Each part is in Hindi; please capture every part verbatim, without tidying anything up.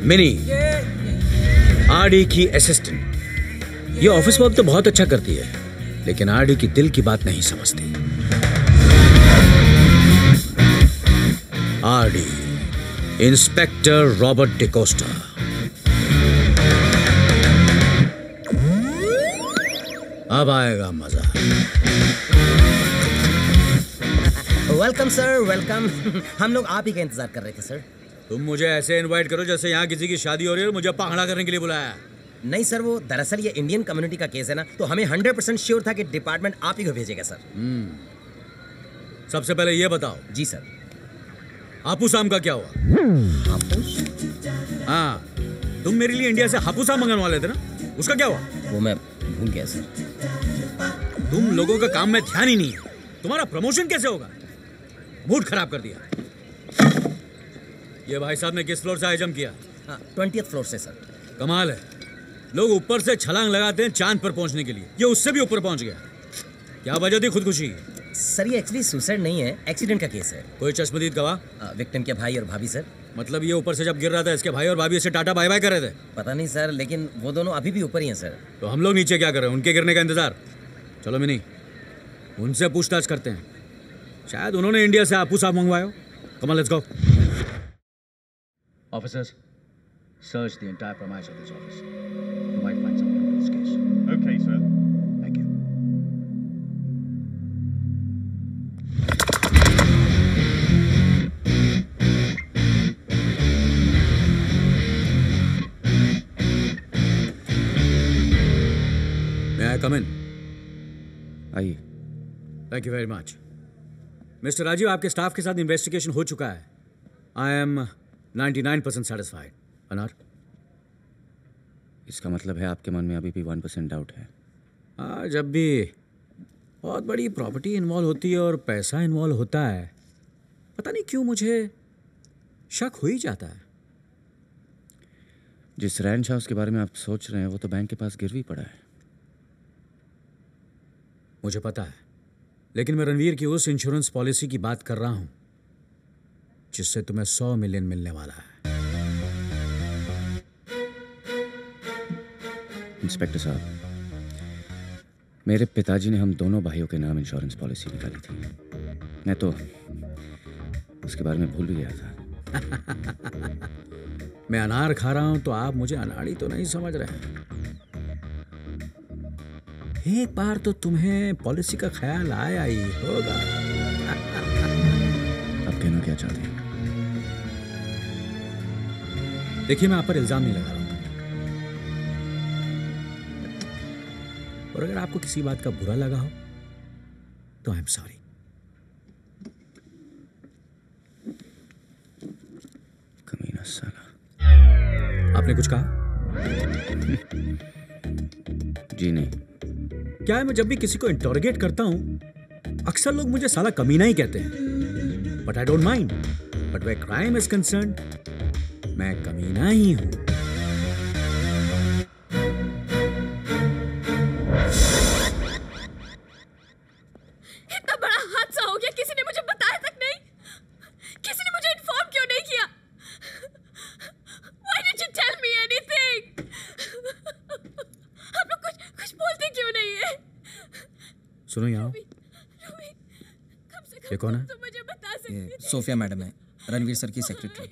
मिनी, आरडी की असिस्टेंट। ये ऑफिस वर्क तो बहुत अच्छा करती है, लेकिन आरडी की दिल की बात नहीं समझती। RD, inspector Robert D'Costa. अब आएगा मजा। Welcome sir, welcome. हम लोग आप ही का इंतजार कर रहे थे सर। तुम मुझे ऐसे इनवाइट करो जैसे यहाँ किसी की शादी हो रही है और मुझे पांगड़ा करने के लिए बुलाया। नहीं सर, वो दरअसल ये इंडियन कम्युनिटी का केस है ना, तो हमें हंड्रेड परसेंट श्योर था कि डिपार्टमेंट आप ही को भेजेगा सर। सबसे पहले ये बताओ। जी सर। हापुस आम का क्या हुआ? हापुस? हाँ, तुम मेरे लिए इंडिया से हापुस आम मंगवाने वाले थे ना, उसका क्या हुआ? वो मैं भूल गया सर। तुम लोगों का काम में ध्यान ही नहीं है। तुम्हारा प्रमोशन कैसे होगा? मूड खराब कर दिया। ये भाई साहब ने किस फ्लोर से हाई जंप किया? ट्वेंटियथ फ्लोर से सर। कमाल है, लोग ऊपर से छलांग लगाते हैं चांद पर पहुंचने के लिए, ये उससे भी ऊपर पहुंच गया। क्या वजह थी खुदकुशी? सर ये एक्चुअली सुसाइड नहीं है, एक्सीडेंट का केस है। कोई चश्मदीद गवाह? विक्टिम के भाई और भाभी सर। मतलब ये ऊपर से जब गिर रहा था इसके भाई और भाभी इसे टाटा बाय बाय कर रहे थे? पता नहीं सर, लेकिन वो दोनों अभी भी ऊपर ही हैं सर। तो हम लोग नीचे क्या कर रहे हैं? उनके गिरने का इंतजार। चलो मिनी, उनसे पूछताछ करते हैं, शायद उन्होंने इंडिया से हापुस आम मंगवाया हो। Come on, let's go. Officers, search the entire premise of this office. You might find something to this case. Okay, sir. Thank you. May I come in? आइए। Thank you very much. Mister Rajeev, आपके स्टाफ के साथ इन्वेस्टिगेशन हो चुका है। I am ninety-nine percent satisfied. अनार? इसका मतलब है आपके मन में अभी भी one percent डाउट है? हाँ, जब भी बहुत बड़ी प्रॉपर्टी इन्वॉल्व होती है और पैसा इन्वॉल्व होता है, पता नहीं क्यों मुझे शक हो ही जाता है। जिस रैंच हाउस के बारे में आप सोच रहे हैं वो तो बैंक के पास गिरवी पड़ा है। मुझे पता है, लेकिन मैं रणवीर की उस इंश्योरेंस पॉलिसी की बात कर रहा हूं जिससे तुम्हें सौ मिलियन मिलने वाला है। इंस्पेक्टर साहब, मेरे पिताजी ने हम दोनों भाइयों के नाम इंश्योरेंस पॉलिसी निकाली थी। मैं तो उसके बारे में भूल भी गया था। मैं अनार खा रहा हूं तो आप मुझे अनाड़ी तो नहीं समझ रहे हैं। एक बार तो तुम्हें पॉलिसी का ख्याल आया ही होगा। आप कहना क्या चाहते हैं? देखिए, मैं आप पर इल्जाम नहीं लगा रहा हूं, और अगर आपको किसी बात का बुरा लगा हो तो आई एम सॉरी। कमीना साला। आपने कुछ कहा? जी नहीं। क्या है, मैं जब भी किसी को इंटरोगेट करता हूं अक्सर लोग मुझे साला कमीना ही कहते हैं, but I don't mind. But where crime is concerned, मैं कमीना ही हूं। इतना बड़ा हादसा हो गया, किसी ने मुझे बताया तक नहीं, किसी ने मुझे इन्फॉर्म क्यों नहीं किया? Why didn't you tell me anything? आप लोग कुछ कुछ बोलते क्यों नहीं है? सुनो यहाँ, ये कौन है? तो मुझे बता सकते ये सोफिया मैडम है, रणवीर सर की सेक्रेटरी।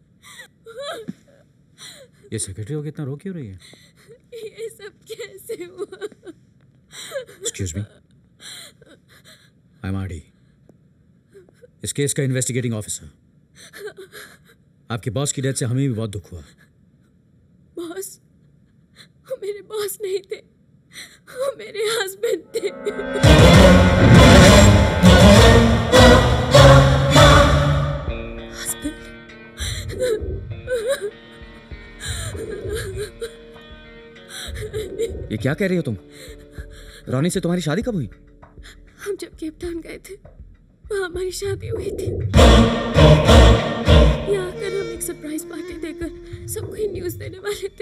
ये सेक्रेटरी हो कितना रो क्यों रही है? ये सब कैसे हुआ? Excuse me, I am RD, इस केस का इन्वेस्टिगेटिंग ऑफिसर। आपके बॉस की डेथ से हमें भी बहुत दुख हुआ। बॉस? वो मेरे बॉस नहीं थे, वो मेरे हस्बैंड थे। हस्बैंड? ये क्या कह रही हो तुम? रोनी से तुम्हारी शादी कब हुई? हम जब केप टाउन गए थे वहाँ हमारी शादी हुई थी। यहाँ आकर हम एक सरप्राइज पार्टी देकर सबको ही न्यूज़ देने वाले थे।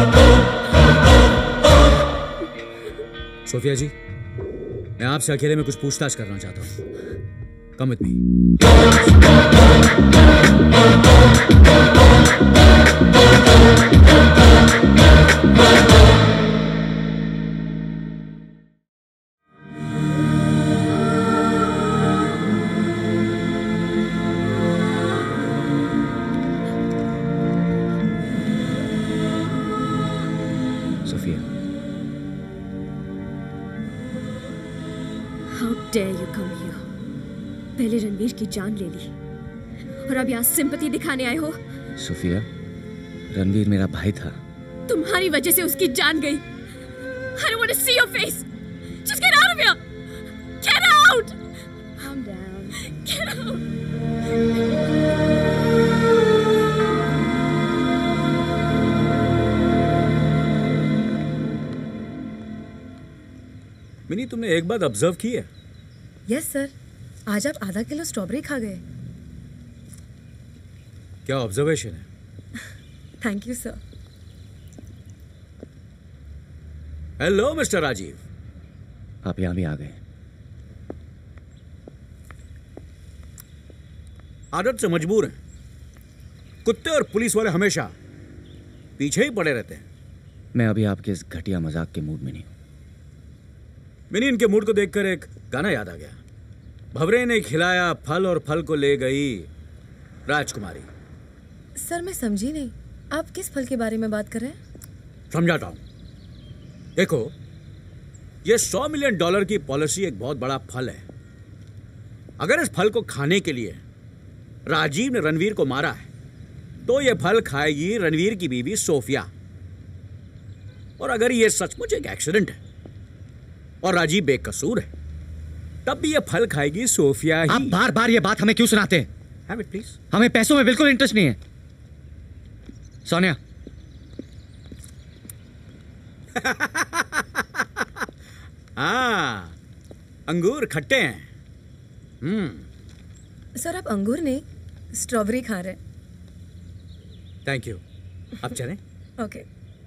सोफिया जी, मैं आपसे अकेले में कुछ पूछताछ करना चाहता हूँ। Come with me. dare you come here? पहले रणवीर की जान ले ली और अब यहाँ सिंपैथी दिखाने आए हो? सोफिया, रणवीर मेरा भाई था। तुम्हारी वजह से उसकी जान गई। I don't want to see your face. Just get out of here. Get out. Calm down. Get out. Mini, तुमने एक बात ऑब्जर्व की है? यस सर, आज आप आधा किलो स्ट्रॉबेरी खा गए। क्या ऑब्जर्वेशन है? Thank you sir. Hello mister Rajeev, आप यहां भी आ गए। आदत से मजबूर हैं। कुत्ते और पुलिस वाले हमेशा पीछे ही पड़े रहते हैं। मैं अभी आपके इस घटिया मजाक के मूड में नहीं हूं। मिनी, इनके मूड को देखकर एक गाना याद आ गया। भवरे ने खिलाया फल और फल को ले गई राजकुमारी। सर मैं समझी नहीं, आप किस फल के बारे में बात कर रहे हैं? समझाता हूं। देखो, ये सौ मिलियन डॉलर की पॉलिसी एक बहुत बड़ा फल है। अगर इस फल को खाने के लिए राजीव ने रणवीर को मारा है, तो ये फल खाएगी रणवीर की बीवी सोफिया। और अगर ये सचमुच एक एक्सीडेंट है और राजीव बेकसूर है, तब भी ये फल खाएगी सोफिया ही। आप बार बार ये बात हमें क्यों सुनाते हैं? Have it, please. हमें पैसों में बिल्कुल इंटरेस्ट नहीं है। सोनिया। हाँ, अंगूर खट्टे हैं। हम्म। सर आप अंगूर नहीं, स्ट्रॉबेरी खा रहे हैं। Thank you. अब चलें? ओके।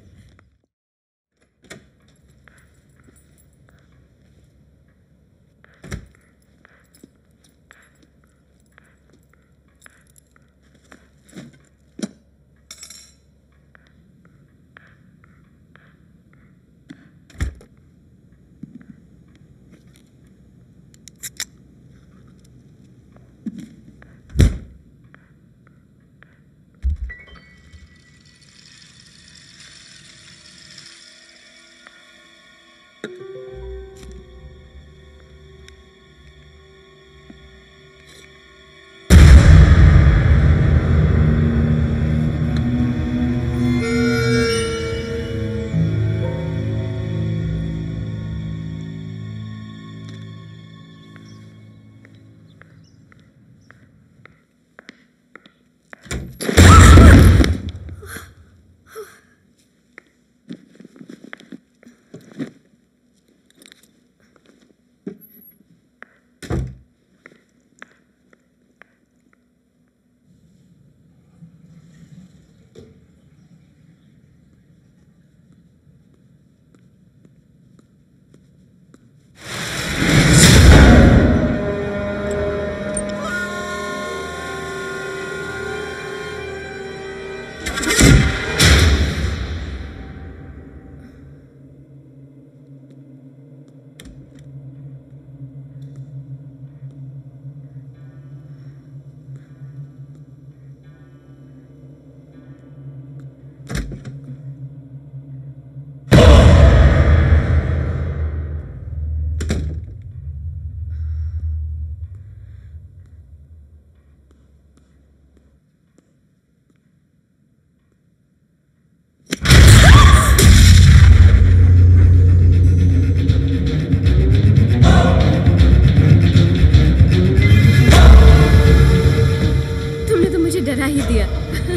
डरा ही दिया।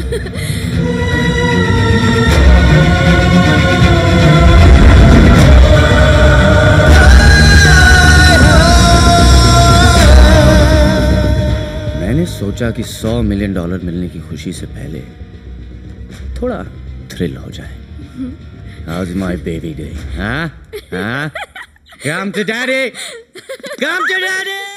मैंने सोचा कि सौ मिलियन डॉलर मिलने की खुशी से पहले थोड़ा थ्रिल हो जाए। How's my baby doing? Huh? Huh? Come to daddy! Come to daddy!